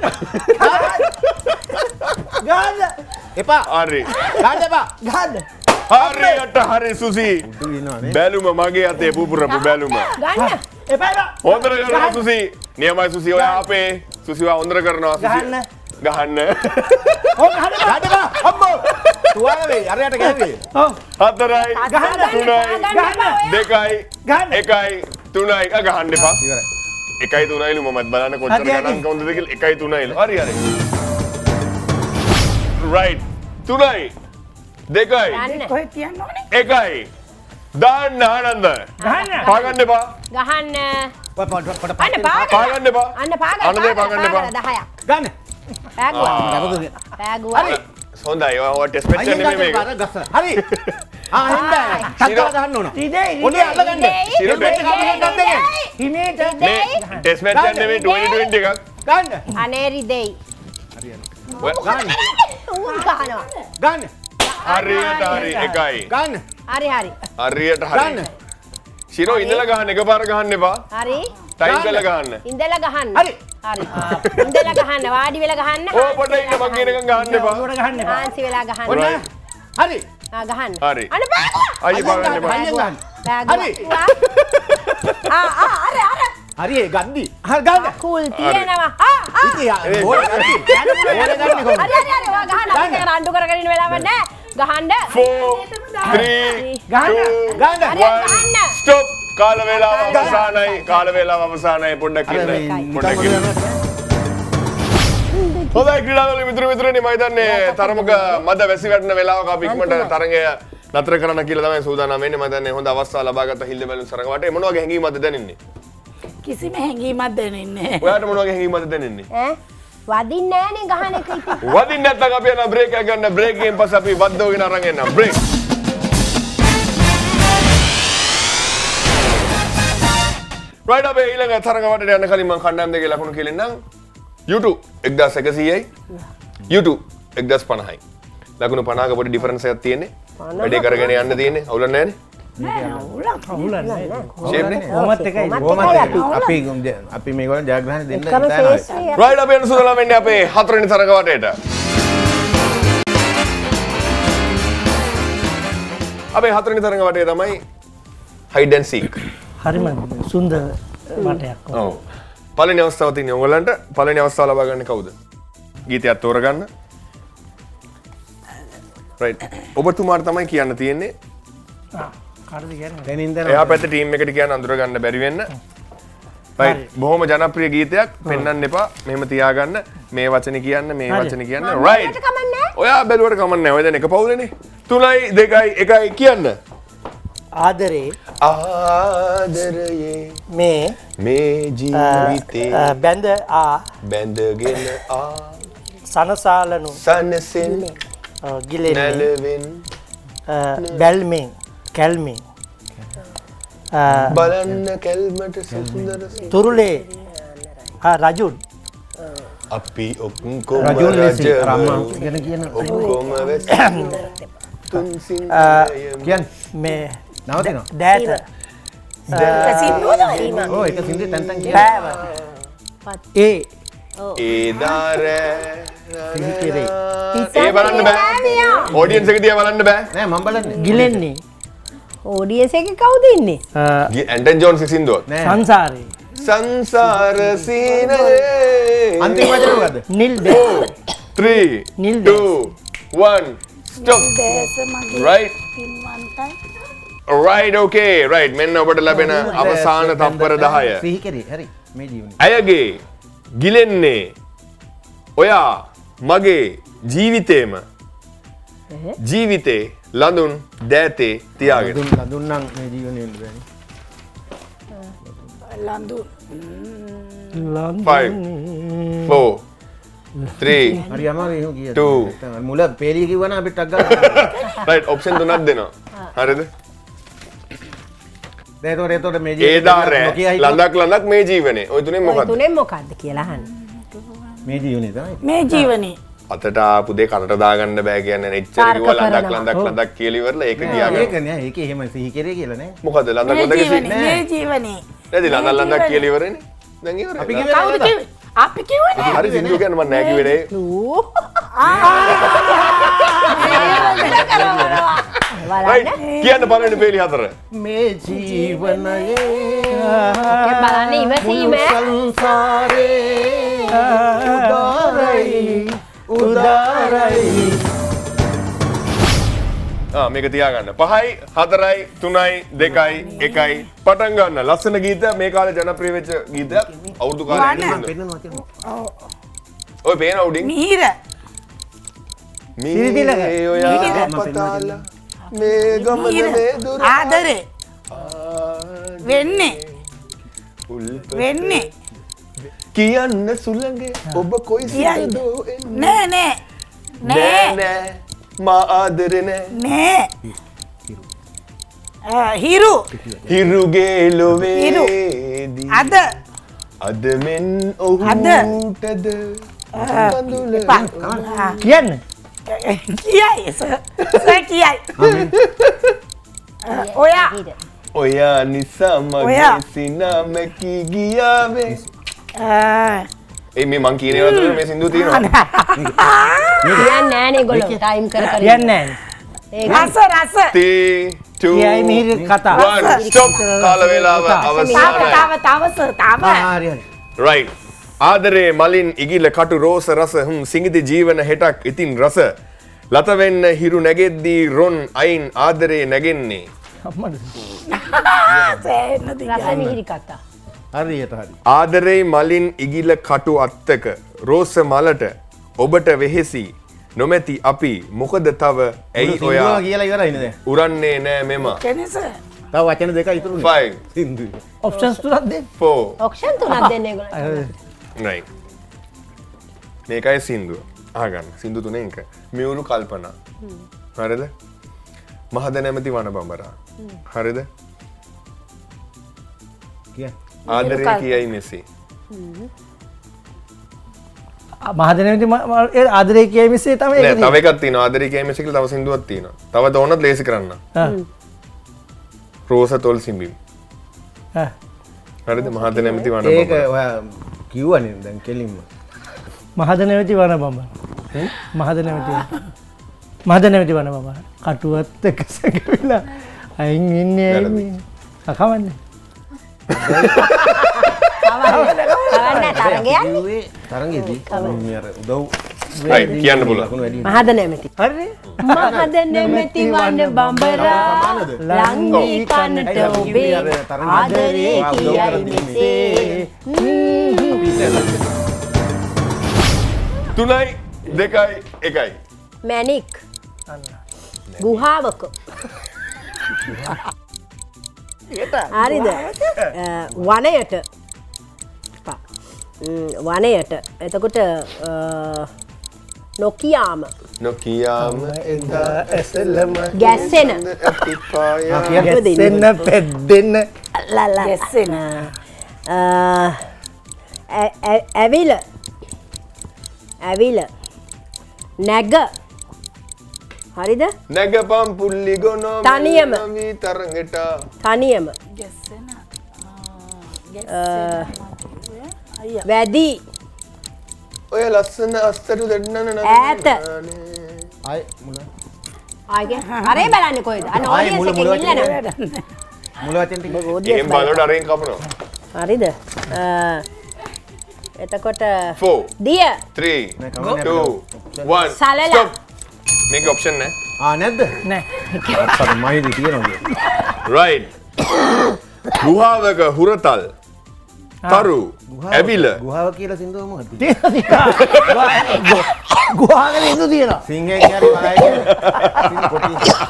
ගන්න එපා හරි ගන්න එපා ගන්න හරියට හරි සුසි බැලුම මගේ අතේ පුපුරපු බැලුම ගන්න එපා එපා හොඳට කරනවා සුසි නියමයි සුසි ඔය අපේ සුසිවා හොඳට කරනවා සුසි ගහන්න ගහන්න ඔව් ගහන්න ගන්න එපා අම්මෝ තුවාල වෙයි අරයට ගෑවේ ඔව් හතරයි තුනයි දෙකයි ගහන්න එකයි තුනයි අ ගහන්න එපා ඉවරයි එකයි තුනයිලු මමත් බලන්න කොච්චර හරි, හරි. ගණන් කවුද කියලා එකයි තුනයිලු හරි හරි right තුනයි දෙකයි ගන්න කොහෙද තියන්න ඕනේ? එකයි දාන්න ආනන්ද ගහන්න පාගන්න එපා ගහන්න පොඩ පොඩ පොඩ අන්න පාගන්න පාගන්න එපා අන්න පාගන්න අන්න දෙය පාගන්න එපා දහයක් ගන්න පෑගුවා හරි පෑගුවා හොඳයි ඔය ටෙස්ට් මැච් අයියෙන් එකේ ගන්න මේක පාර ගස්ස හරි ආ හෙන්න තක්කලා ගහන්න ඕන ඉදේ ඔනේ අල්ල ගන්න සිරු බෙට් එක ගන්න දෙන්නේ හිමේට මේ ටෙස්ට් මැච් එක නෙමෙයි twenty twenty එකක් ගන්න අනේ රිදෙයි ඔය- ගන්න උන් ගහනවා ගන්න හරියට හරි එකයි ගන්න හරි හරි හරියට හරි ගන්න ශිරෝ ඉඳලා ගහන්න එකපාර ගහන්න එපා හරි ටයිම් කරලා ගහන්න ඉඳලා ගහන්න හරි හරි ඉඳලා ගහන්න වාඩි වෙලා ගහන්න ඕ පොඩ ඉන්න මං කියන එකෙන් ගහන්න එපා ඔකට ගහන්න එපා ආන්සි වෙලා ගහන්න ඔන්න Right. හරි ආ ගහන්න හරි. අන්න පෑගුවා අයියේ පාගන්න එපා අයියෙන් ගන්න පෑගුවා ආ ආ අර අර හරි ඒ ගද්දි හරි ගන්න කුල් තියෙනවා ආ ආ ඉතින් බෝල ගන්න ඕනේ ගන්න කොහොමද හරි හරි හරි ඔයා ගහන්න අපිට රණ්ඩු කරගෙන ඉන්න වෙලාවක් නැහැ ගහන්න four three ගහන්න two ගන්න හරි one ගහන්න stop කාල වේලාව අවසానයි කාල වේලාව අවසానයි පොඩ්ඩක් ඉන්න පොඩ්ඩක් ඉන්න හොඳයි ක්‍රීඩාවල මිතුරු මිතුරනි මම හිතන්නේ තරමක මද වැසි වැටෙන වෙලාවක අපි ඉක්මනට තරගය නතර කරන්න කියලා තමයි සූදානම් වෙන්නේ මම හිතන්නේ හොඳ අවස්ථාව ලබාගත්ත හිල්ද බැලුම් සරඟ වටේ මොන වගේ හැඟීමක්ද දැනෙන්නේ කිසිම හැඟීමක් දැනෙන්නේ නැහැ. ඔයාට මොන වගේ හැඟීමක්ද දැනෙන්නේ ඈ වදින්නේ නැහනේ ගහන එක ඉතින් වදින්න නැත්නම් අපි යන බ්‍රේක් එක ගන්න බ්‍රේක් එකෙන් පස්සේ අපි වද්දවගෙන අරන් එන්න බ්‍රේක් රයිට් අපේ ඊළඟ තරඟ වටේට යන්න කලින් මම කණ්ඩායම් දෙකේ ලකුණු කියලෙන්නම් YouTube එක්දාස් එකසීයයි YouTube එක්දාස් පනහයි ලකුණු පනහක පොඩි ඩිෆරන්ස් එකක් තියෙන්නේ වැඩේ කරගෙන යන්න තියෙන්නේ අවුලක් නැහැනේ අවුලන්නේ ෂේප්නේ කොහොමත් එකයි කොහොමද අපි අපි මේගොල්ලන් ජයග්‍රහණ දෙන්න එකම හිතනවා ශේෂ්ත්‍රය රයිට් අපි යන සූදානම් වෙන්නේ අපේ හතරවෙනි තරඟ වටේට අපේ හතරවෙනි තරඟ වටේ තමයි hide and seek හරිම සුන්දර වටයක් ඔව් පළවෙනි අවස්ථාව තියෙන්නේ ඔයගලන්ට පළවෙනි අවස්ථාව ලබා ගන්න කවුද ගීතයක් තෝරගන්න රයිට් ඔබතුමාට තමයි කියන්න තියෙන්නේ කාටද කියන්නේ දැනින්ද එයා පැත්තේ ටීම් එකට කියන්න අඳුර ගන්න බැරි වෙන්න රයිට් බොහොම ජනප්‍රිය ගීතයක් පෙන්වන්න එපා මෙහෙම තියාගන්න මේ වචනේ කියන්න මේ හරි. වචනේ කියන්න රයිට් කමන්නේ ඔයා බැලුවට කමක් නැහැ ඔය දැන් එක පවුලනේ තුනයි දෙකයි එකයි කියන්න ආදරේ ආදරයේ මේ මේ ජීවිතේ අ, බැඳ ආ බැඳගෙන ආ සනසාලනු සනසෙන් අ, ගිලෙන්නේ නැලවෙන් අ, බැල්මෙන් කැල්මෙන් අ, බලන්න කැල්මට සුන්දර තුරුලේ ආ, රජුන් අපි ඔක්කොම රජුන් ලෙස රජවරු, රම්මා ගැන කියන ඔක්කොම වෙස් තුන් අ, සිංහයම කියන්න මේ නවතිනවා දෑත ඕ එක සින්දි තැන් තැන් කියන්න පෑව ඒ ඒ දාර සිහිකෙරේ. ඒ බලන්න බෑ ඔඩියන්ස් එක දිහා බලන්න බෑ නෑ මම බලන්නේ ගිලෙන්නේ ඕඩියන්ස් එකේ කවුද ඉන්නේ අ, ඇන්ටන් ජෝන්ස් සින්දුව නෑ සංසාරේ සංසාර සීනයේ අන්තිම වචන මොකද්ද නිල් දෑ three නිල් two one stop දැස මගේ right පින්වන්තයි. right okay right මෙන්න ඔබට ලැබෙන අවසාන තප්පර දහය සිහිකෙරේ හරි මේ ජීවනේ ඇයගේ ගිලෙන්නේ ඔයා මගේ ජීවිතේම ජීවිතේ ලඳුන් දෑතේ තියාගෙන දුන් දුන්නම් මේ ජීවනේ වෙන්න බෑනේ ලඳු five four three හරි අමාරුයි එහෙම කියන්න Two. නැත්තම් මුල පේලිය කිව්වනම් අපිට ටක් ගන්න right option තුනක් දෙනවා හරිද දැන් ඒතකොට ඒතකොට මේ ඒ දාරේ ලඳක් ලඳක් මේ ජීවනේ ඔය තුනෙන් ඔය මොකද්ද තුනෙන් මොකද්ද කියලා අහන්න මේ ජීවනේ තමයි මේ ජීවනේ අතට ආපු දේ කනට දාගන්න බෑ කියන්නේ එච්චර තර්ක කිව්වා ලඳක් කරනවා. ලඳක් ලඳක් කියලා ඉවරලා ඒක කියාගන්න ඒක නෑ ඒක එහෙම සිහිකෙරේ කියලා නෑ මොකද ලඳක් මේ ලඳක් ජීවනේ මේ ජීවනේ නැති ලඳක් ලඳක් කියලා ඉවරනේ දැන් ඉවරයි අපි කවුද කිව්වේ අපි කිව්වනේ. හරි සින්දු කියන්නේ මම නෑ කිව්වේ නේ. right කියන්න බලන්න පේලි හතර. මේ ජීවනයේ බලන්න ඉවසීම සංසාරේ උදාරයි උදාරයි. ආ මේක තියාගන්න. පහයි හතරයි තුනයි දෙකයි එකයි පටන් ගන්න. ලස්සන ගීතයක් මේ කාලේ ජනප්‍රිය වෙච්ච ගීතයක්. අවුරුදු කාලේ ඔය පේන උඩින් මීර. මේ ඔයා පතාල මේ ගමන මේ දුර ආදරේ වෙන්නේ වෙන්නේ කියන්න සුළඟේ ඔබ කොයි සිතදෝ නෑ නෑ නෑ නෑ මා ආදරේ නෑ නෑ හිරු හිරුගේ ලොවේදී අද අද මෙන් ඔහුටද කියන්න කියයි සර් කියයි ඔයා ඔයා නිසා මගේ සිනම කී ගියාවේ ඒ මේ මං කියන ඒවා තුළ මේ සින්දුව තියෙනවා කියන්න නෑනේ ගොල්ලෝ ටයිම් කර කර කියන්න නෑනේ රස රස three two කියයි මිහිරි කතා one stop කාල වේලාව තාව අවසానයි තාව තාව සර් තාව හරි හරි right ආදරේ මලින් ඉගිල කටු රෝස රස හුම් සිඟිති ජීවන හෙටක් ඉතින් රස ලත වෙන්න හිරු නැගෙද්දී රොන් අයින් ආදරේ නැගෙන්නේ අම්මද රස මිහිරි කතා හරියට හරි. ආදරේ මලින් ඉගිල කටු අත්තක රෝස මලට ඔබට වෙහෙසි නොමැති අපි මොකද තව ඇයි ඔයා කියලා ඉවරයි නේද? උරන්නේ නෑ මෙම කෙනෙස තව වචන දෙකයි ඉතුරුනේ. five සින්දුවේ. ඔප්ෂන්ස් තුනක් දෙන්න four ඔක්ෂන් තුනක් දෙන්න ඒගොල්ලෝ right මේකයි සින්දුව අහගන්න සින්දු තුනේ එක මියුරු කල්පනා හරිද මහද නැමැති වන බඹරා හරිද කිය. ආදරේ කියයි මෙසි මහදනති ආදරය කිය මිසේ තම නෑ තව එකක් තියෙනවා ආදරේ කියයි මෙසි කියලා තව සින්දුවක් තියෙනවා තව දෝනත් ලේසි කරන්න රෝස තොල් සිඹිම් හරිද මහද නැමැති වන ඒක බඹරා ඔයා කිව්වනේ දැන් කෙලින්ම. මහද නැවති වන බඹ මහද නැවති මහද නැවති වන බඹ කටුවත් එක සැකවිලා අයින් ඉන්නේ අකවන්නේ කිව්වේ තරංගෙදී මේ අර උදව් right කියන්න පුළුවන් මහද නැමැති හරි මහද නැමැති වන බඹරා ලංගී කනට ඔබේ ආදරේ කියයි මෙසේ තුනයි දෙකයි එකයි මැනික් ගුහාවක හරිද වනයට පා. ම්, වනයට එතකොට අ, නොකියාම නොකියාම එදා ඇසලම ගැස්සෙන අපිපාය දෙන්න පැද්දෙන්න ලල්ල ගැස්සෙන. ඇවිල ඇවිල නැග හරිද නැගපම් පුල්ලි ගොනෝ තනියම. වී තරඟට තනියම ගැස්සෙන වැදී ඔය ලස්සන අස්තරු දෙන්නන ඈත. ආයි මුල ආගේ අරේ බලන්න කොයිද අන්න ආයේ මුල මුල ඔඩියන්ස් එකේ ඉන්න මුල වචන ටික එහෙම බලනකොට අරෙන් කපනවා හරිද අ, එතකොට four දිය three නෑ, කවන්නේ two one සලලා. stop මේක ඔප්ෂන් නෑ ආ නැද්ද? නෑ අත්තර මයිදි තියෙනවා. right ගුහාවක හුරතල් තරු ඇවිල ගුහාව කියලා සින්දුව මොකද්ද? ගුහාගෙන ඉඳු තියෙනවා සිංහයෙන් කියන්නේ වහයි සින්දු කොටි.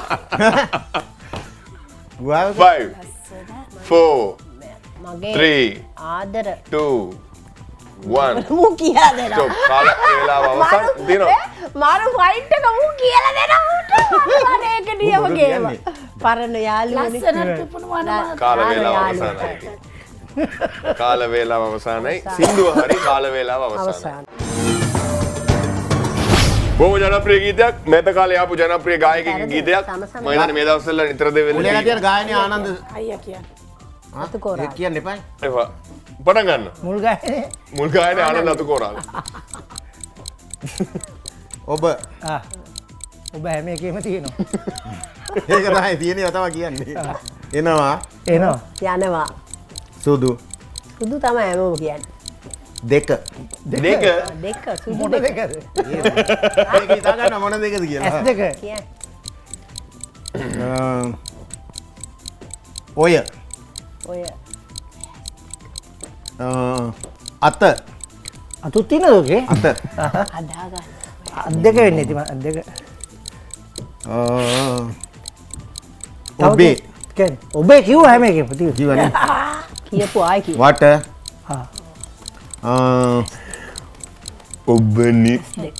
ගුහාව five four මගේ three ආදර two one මූ කියලා දෙනවා stop කාල වේලාව අවසන් දිනවා මාරු ෆයිට් එක මූ කියලා දෙනවා මම ඒක නියම ගේම පරණ යාළුවනේ ලස්සනට තිබුණු වනවා. කාල වේලාව අවසానයි කාල වේලාව අවසానයි සින්දුව හරි කාල වේලාව අවසానයි අවසන් බොහොම ජනප්‍රිය ගීතයක් මෙත කාලේ ආපු ජනප්‍රිය ගායකයෙකුගේ ගීතයක් මම හිතන්නේ මේ දවස්වල නිතර දෙවෙන්න උලේලා තියෙන ගායනයේ ආනන්ද අයියා කියන්නේ. අතු කොරා. ඒක කියන්න එපා. එපා පටන් ගන්න. මුල් ගානේ. මුල් ගානේ ආනන්ද අතු කොරාල. ඔබ ආ. ඔබ හැම එකෙම තියෙනවා. ඒක තමයි තියෙන්නේ තමයි කියන්නේ. එනවා. එනවා. යනවා. සුදු. සුදු තමයි හැමෝම කියන්නේ. දෙක. දෙක. දෙක සුදු මොන දෙක. දෙකද? ඒක හිතා ගන්න මොන දෙකද කියලා. ඇස් දෙක. කියන්නේ. ඔය. ඔය අත. අතුත් තියෙනවද ඔකේ? අත. හදා ගන්න. අත් දෙක වෙන්නේ ඉතින් අත් දෙක. ඔබේ. කියන්නේ ඔබේ කිව්ව හැම එකෙම තියෙනවා. ජීවනේ. කියපු ආයි කිය. වට. ආ. ඔබනි දෙක.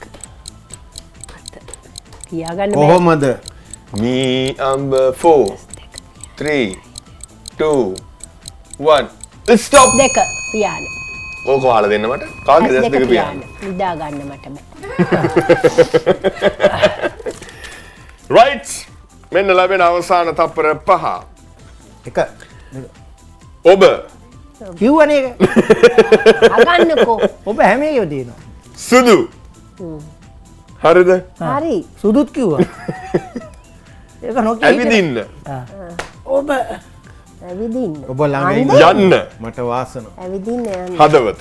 කියාගන්න බෑ. කොහොමද? me number four three two one stop දෙක පියාන. ඕක වහලා දෙන්න මට කාගේ දැස් දෙක පියාන්න නිදා ගන්න මට බෑ. right මෙන්න ලැබෙන අවසාන තප්පර පහ එක. ඔබ කිව්වනේ ඒක. අගන්නකෝ. ඔබ හැම එකෙම තියෙනවා. සුදු හරිද හරි. සුදුත් කිව්වා. ඒක නොකිය. ඇවිදින්න ඔබ ඇවිදින්න. ඔබ ළඟ ඉන්න. යන්න මට වාසන. ඇවිදින්න යන්න. හදවත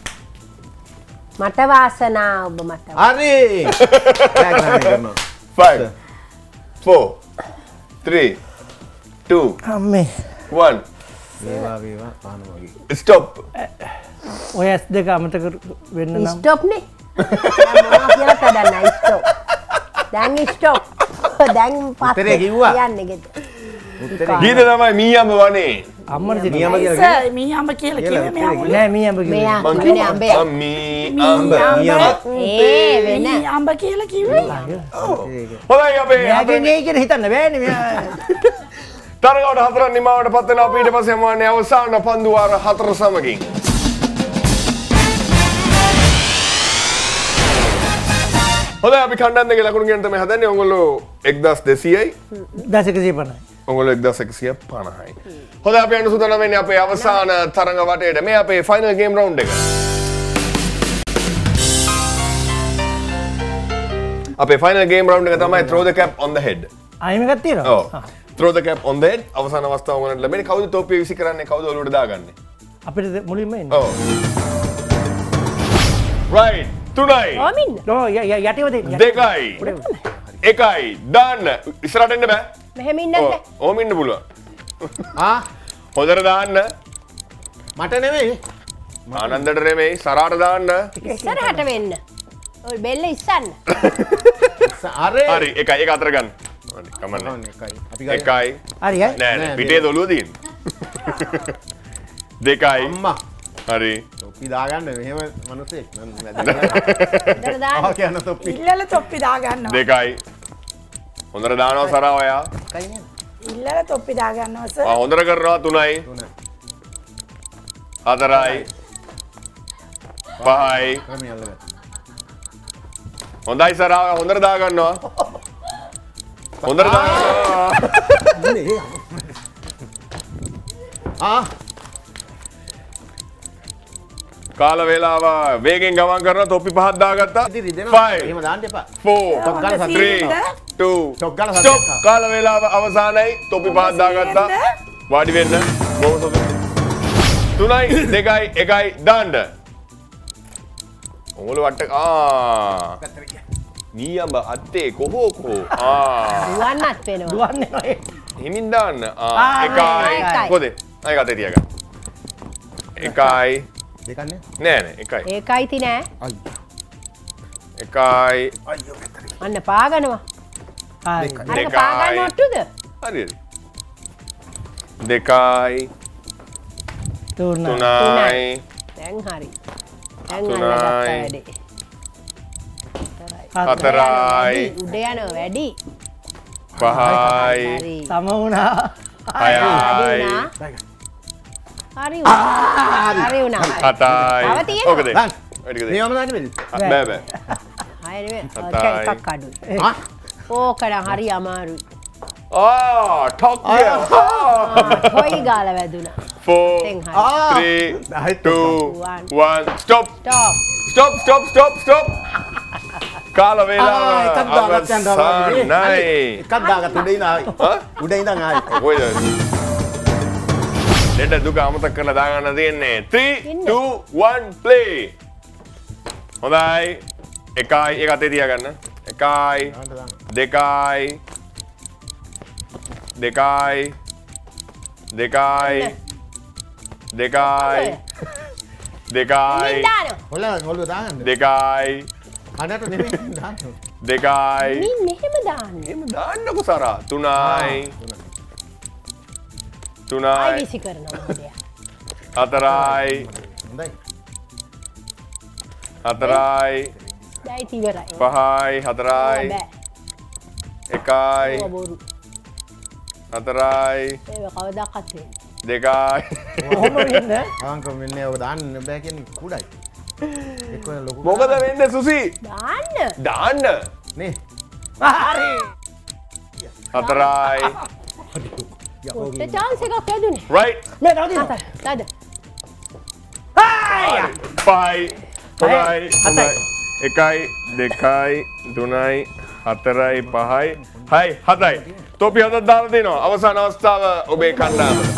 මට වාසනා ඔබ මට. හරි. දැන් කරනවා. five four three two අම්මේ. one වේවා වේවා පාන වගේ. stop ඔය ඇස් දෙක අමතක වෙන්න නම් ස්ටොප් නේ. දැන් මොනවා කියලා තදන්න ස්ටොප්. දැන් ස්ටොප්. දැන් උත්තරේ කිව්වා. යන්නේ ගෙද. ගීත තමයි මීයම්බ වනේ අම්මට නියම තියෙනවා. කියලා ඉතින් මේ අම්බ කියලා කිව්වේ මෙයා මුල. නෑ මී අඹ කිව්වේ. මෙයා කියන්නේ අඹේ. මීයම්බ ඒ වෙන. මේ අම්බ කියලා කිව්වේ. හොඳයි අපේ මෙයාගේ නේ කියලා හිතන්න බෑනේ මෙයා. තරගාවට හතරක් නිමාවට පත් වෙනවා. අපි ඊට පස්සේ යමවන්නේ අවසාන පන්දු වාර හතර සමගින්. හොඳයි අපි කණ්ඩායම් දෙකේ ලකුණු ගන්න තමයි හදන්නේ. ඔයගොල්ලෝ එක්දාස් දෙසීයයි දශකසිය පනයි. ඔයගොල්ලෝ එක්දාස් එකසිය පනහයි. හොඳයි අපි යන්න සූදානම් වෙන්නේ අපේ අවසාන තරඟ වටේට. මේ අපේ ෆයිනල් ගේම් රවුන්ඩ් එක. අපේ ෆයිනල් ගේම් රවුන්ඩ් එක තමයි throw the cap on the head. අයිම එකක් තියෙනවා. ඔව්. throw the cap on the head අවසාන අවස්ථාව වුණාට ලැබෙන්නේ කවුද තෝපිය විසි කරන්නේ කවුද ඔලුවට දාගන්නේ. අපිට මුලින්ම එන්නේ. ඔව්. right තුනයි ඕමින්න. ඔව් ය ය යටිව දෙන්න. දෙකයි එකයි දාන්න ඉස්සරහට එන්න බෑ. මෙහෙම ඉන්නත් ඔව් බෑ. ඕම ඉන්න පුළුවන්. ආ හොඳට දාන්න මට නෙමෙයි. ආනන්දට නෙමෙයි සරාට දාන්න. ඉස්සරහට වෙන්න. ඔය බෙල්ල ඉස්සන්න. අරේ. හරි එකයි එක අතර ගන්න. හරි කමන්නේ. එකයි. අපි ගන්න. එකයි හරි හරි. නෑ නෑ පිටේ දොළුව තියෙන්නේ. දෙකයි අම්මා. හරි තොප්පි දාගන්න මෙහෙම මිනිස්සෙක් මම ඉතල දාන්න. ආ කියන තොප්පි. ඉල්ලල තොප්පි දා ගන්නවා. දෙකයි හොඳට දානවා සරා ඔයා. ඉල්ලල තොප්පි දා ගන්නවා සර්. ආ හොඳට කරනවා තුනයි තුන. හතරයි පහයි ක්‍රමය අල්ලගන්න. හොඳයි සරා හොඳට දා ගන්නවා. හොඳට දා ගන්නවා. ආ කාල වේලාව වේගෙන් ගමන් කරන තොප්පි පහක් දාගත්තා. ඉතින් රිදෙනවා. five එහෙම දාන්න එපා. four ටොක් ගාලා සද්ද three එක්ක. two ටොක් ගාලා සද්ද stop එක්ක. කාල වේලාව අවසానයි තොප්පි පහක් දාගත්තා. වාඩි වෙන්න. බොහොම සතුටුයි. තුනයි දෙකයි එකයි දාන්න. ඔගොල්ලෝ වට ආ නියම්බ අත්තේ කොහො කොහො ආ දුවන්නත් වෙනවා. දුවන්නේ නැහැ. හිමින් දාන්න ආ ආ, එකයි එකයි. කොහෙද අය ගතේ තියාගන්න එකයි දෙකන්නේ. නෑ නෑ එකයි ඒකයිති නෑ. එකයි අන්න පාගනවා. හරි. අර දෙකයි. පාගන්න ඔට්ටුද? හරි හරි දෙකයි තුන. තුනයි දැන් හරි. දැන් තුනයි. අල්ලගත්තා වැඩේ. හතරයි උඩ යනවා වැඩි. පහයි හරි. සම වුණා. හරි හයයි වුණා. හරි වුණා. හරි වුණා. හතයි තව තියෙනවා. ඕකද දාන්න. වැඩිද නියම දාන්න බැරි. බෑ බෑ හය නෙමෙයි. හතයි. එකක් අඩුයි. ආ ඕකනම් හරි අමාරුයි. ආ ටොක් කොයි ගාල වැදුනා. four, Teng hai. three, Ah, two, one. one. Stop. Stop. Stop, stop, stop, stop. කාල වේලාව එකක් දාගත්ත යනවා අවසానයි. එකක් දාගත්ත උඩ ඉඳන් ආයි උඩ ඉඳන් ආයි කොයිද? දෙන්න දුක අමතක කරලා දාගන්න තියෙන්නේ. three, two, one, play. හොඳයි. එකයි එක අතේ තියාගන්න. එකයි දෙකයි දෙකයි දෙකයි දෙකයි දෙකයි Mindano. හොල්ලා හොල්ලා දාන්න දෙකයි කනට නෙමෙයි දාන්න දෙකයි Min මෙහෙම දාන්න. එහෙම දාන්නකො සරා තුනයි ආයි තුනයි විසි කරනවා මොඩියා. හතරයි හොඳයි හතරයි දැයි ඉවරයි. පහයි හතරයි බෑ. එකයි ඕවා බොරු. හතරයි ඒක කවදාකවත් වෙන්නේ. දෙකයි කොහොම වෙන්නේ? අංක මෙන්නේ ඔබ දාන්න බෑ කියන්නේ කුඩයි එක්ක ලොකු මොකද වෙන්නේ සුසි දාන්න. දාන්න නේ හරි. හතරයි පොට්ට chance එකක් ලැබුණේ. right මේ නවතින. හතර. දාද. හායි. පහයි හොඳයි හතයි. හොඳයි එකයි දෙකයි තුනයි හතරයි පහයි හයි හතයි තොපි හතක් දාලා දෙනවා අවසාන අවස්ථාව ඔබේ කණ්ඩායමට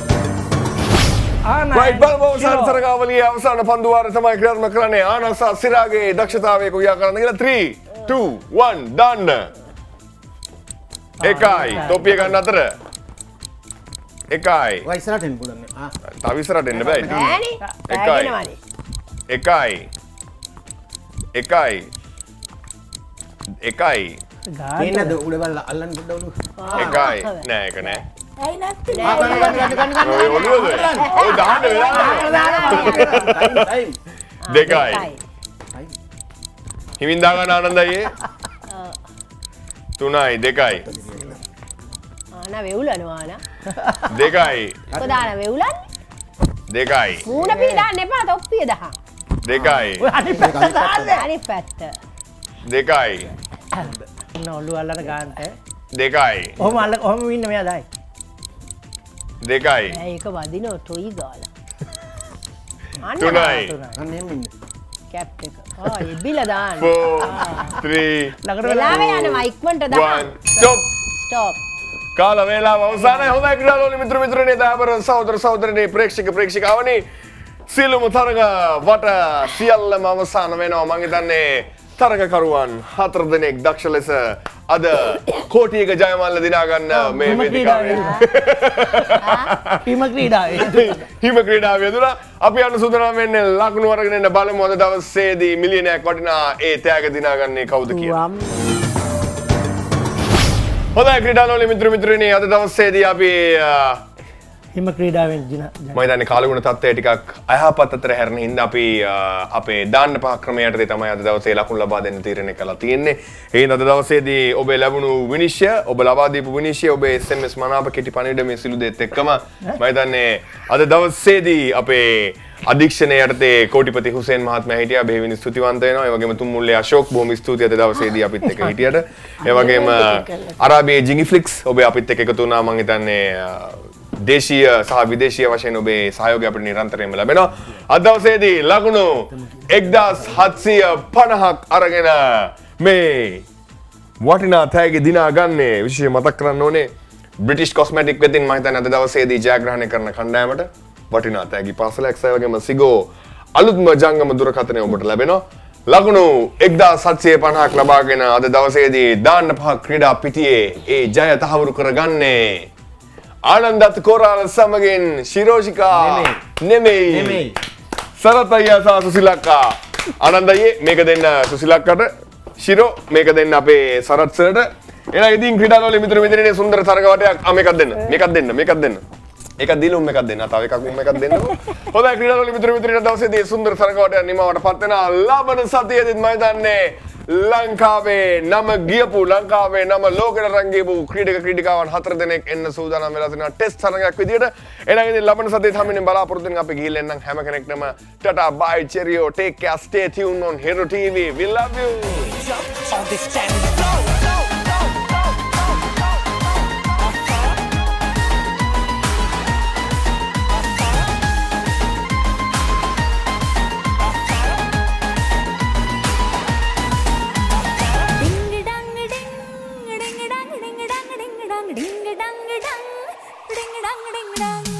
right බලමු අවසාන තරගාවලියේ අවසාන පන්දු වාරය තමයි ක්‍රියාත්මක කරන්නේ ආනසා සිරාගේ දක්ෂතාවය කුයා කරන්න කියලා three two one දාන්න එකයි තොපිය ගන්න අතර එකයි ඔය ඉස්සරහට එන්න පුළුවන් නේ ආ තව ඉස්සරහට එන්න බෑ බෑනේ. එකයි. බෑගෙනවනේ. එකයි එකයි එකයි එන්නද උඩ බලලා අල්ලන්න පොඩ්ඩ ඔලුව එකයි නෑ එක නෑ ඇයි නැත්තේ? ආ ගන්න ගන්න ගන්න ගන්න ඔය ඔළුවද ඔය දාන්න වෙලා ටයිම් දෙකයි හිමින් දාගන්න ආනන්දයි තුනයි දෙකයි ආනා වෙවුලනවා ආනා. දෙකයි කොදාන වෙවුලන්නේ? දෙකයි මූණ පීඩන්න එපා තොප්පිය දහ. දෙකයි අනිත් පැත්ත දාන්න. අනිත් පැත්ත. දෙකයි ඔළුව අල්ලන ගන්නට. දෙකයි ඔහොම අල්ල ඔහොම ඉන්න මෙයා දායි. දෙකයි නෑ ඒක වදිනෝ ටොයි ගාලා. අන්න තුනයි අන්න එහෙම ඉන්න කැප් එක. ආ එබිලා දාන්න. four three ළඟට වෙලාව යනවා ඉක්මනට one දාන්න. stop stop. කාල වේලාව අවසානයි හොඳයි ක්‍රීඩාලෝලි මිත්‍ර මිත්‍රනේ දාබර සහෝදර සහෝදරනේ ප්‍රේක්ෂක ප්‍රේක්ෂිකාවනි සියලුම තරග වට සියල්ලම අවසාන වෙනවා මම හිතන්නේ තරගකරුවන් හතර දෙනෙක් දක්ෂ ලෙස අද කෝටියක ජයමල්ල දිනා ගන්න මේ වේදිකාවේ හිම ක්‍රීඩාවේ හිම ක්‍රීඩාව යෙදුණා අපි යන සූදානම් වෙන්නේ ලකුණු අරගෙන එන්න බලමු අද දවසේදී මිලියනයක් වටිනා ඒ තෑග දිනාගන්නේ කවුද කියලා හොඳයි ක්‍රීඩාලෝලි මිත්‍ර මිත්‍රනේ අද දවසේදී අපි හිම ක්‍රීඩාවෙන් ජින මම හිතන්නේ කාලගුණ තත්ත්වය ටිකක් අයහපත් අතර හැරෙන හින්දා අපි අපේ දාන්න පහ ක්‍රමයටදී තමයි අද දවසේ ලකුණු ලබා දෙන්න තීරණය කළා තියෙන්නේ. ඒ හින්දා අද දවසේදී ඔබේ ලැබුණු විනිශ්චය, ඔබ ලබා දීපු විනිශ්චය, ඔබේ එස් එම් එස් මනාප කෙටි පණිවිඩ මේ සිළු දෙත් එක්කම මම හිතන්නේ අද දවසේදී අපේ අධීක්ෂණය යටතේ කෝටිපති හුසේන් මහත්මයා හිටියා බෙහෙවින් ස්තුතිවන්ත වෙනවා. ඒ වගේම තුම්මුල්ලේ අශෝක් බොහොම ස්තුතියි අද දවසේදී අපිත් එක්ක හිටියට. ඒ වගේම අරාබියේ ජිඟිෆ්ලික්ස් ඔබේ අපිත් එක්ක එකතු වුණා. මම හිතන්නේ දේශීය සහ විදේශීය වශයෙන් ඔබේ සහයෝගය අපිට නිරන්තරයෙන්ම ලැබෙනවා. අද දවසේදී ලකුණු එක්දාස් හත්සිය පනහක් අරගෙන මේ වටිනා තෑගි දිනා ගන්නේ විශේෂයෙන් මතක් කරන්න ඕනේ බ්‍රිටිෂ් කොස්මැටික් වෙතින් මම හිතන්නේ අද දවසේදී ජයග්‍රහණය කරන කණ්ඩායමට වටිනා තෑගි පාසලක් සහ වගේම සිගෝ අලුත්ම ජංගම දුරකථනය ඔබට ලැබෙනවා. ලකුණු එක්දාස් හත්සිය පනහක් ලබාගෙන අද දවසේදී දාන්න පහ ක්‍රීඩා පිටියේ ඒ ජය තහවුරු කරගන්නේ ආනන්දත් කොරාල සමගින් ශිරෝෂිකා නෙමෙයි නෙමෙයි සරත් අයියා සහ සුසිලක්කා ආනන්ද අයියේ මේක දෙන්න සුසිලක්කට ශිරෝ මේක දෙන්න අපේ සරත් සර්ට එහෙනම් ඉතින් ක්‍රීඩාලෝලි මිතුරු මිතුරිනේ සුන්දර තරග වටයක් ආ මේකක් දෙන්න මේකක් දෙන්න මේකක් දෙන්න එකක් දීලා උන් එකක් දෙන්න තව එකක් උන් එකක් දෙන්නකෝ හොඳයි ක්‍රීඩාලෝලි මිතුරු මිතුරිනේ දවසේදී සුන්දර තරග වටයක් නිමවටපත් වෙනවා ලබන සතියේදීත් මම දන්නේ ලංකාවේ නම ගියපු ලංකාවේ නම ලෝකෙට රංගියපු ක්‍රීඩක ක්‍රීඩිකාවන් හතර දෙනෙක් එන්න සූදානම් වෙලා තිනවා ටෙස්ට් තරගයක් විදියට. එහෙනම් ඉතින් ලබන සතියේ හැමෝම බලාපොරොත්තු වෙන අපි ගිහිල්ලා එන්නම් හැම කෙනෙක්ටම tata bye cheerio take care stay tuned on Hero T V we love you. dang dang ding dang ding dang